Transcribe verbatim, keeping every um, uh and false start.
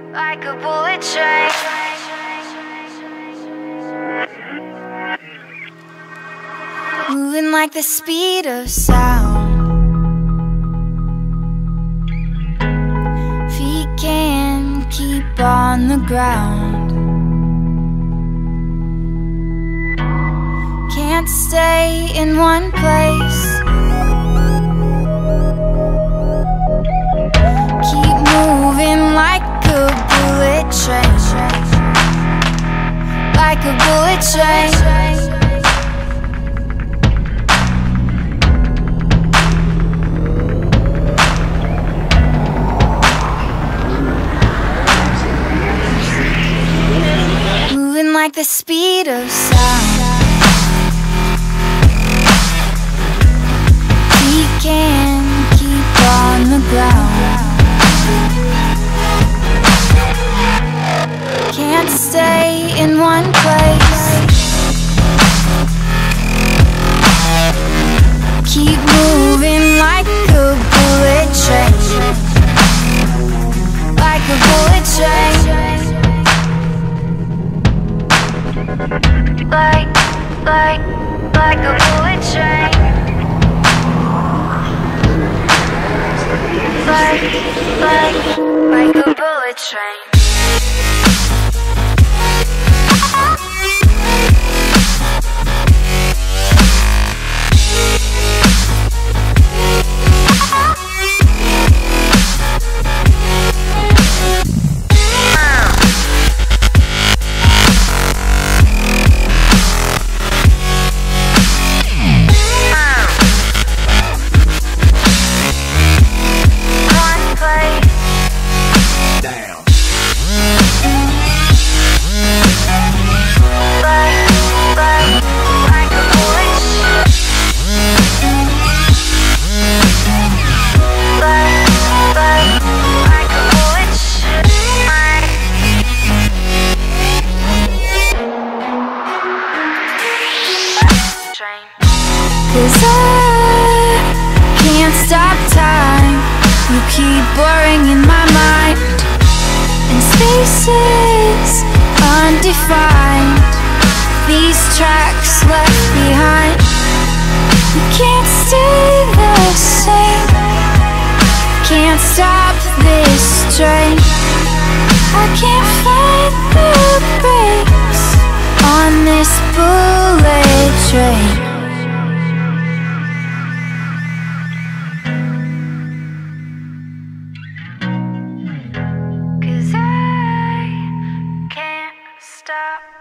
like a bullet train. Moving like the speed of sound. Feet can't keep on the ground. Can't stay in one place. Keep moving like a bullet train. Like a bullet train. Moving like the speed of sound. We can't keep on the ground. Can't stay in one place. Keep moving like a bullet train. Like a bullet train. Like, like, like a bullet train. Like, like, like a bullet train. Cause I can't stop time. You keep blurring in my mind, and spaces undefined. These tracks left behind. You can't stay the same. Can't stop this train. I can't find the brakes on this bullet train. Stop.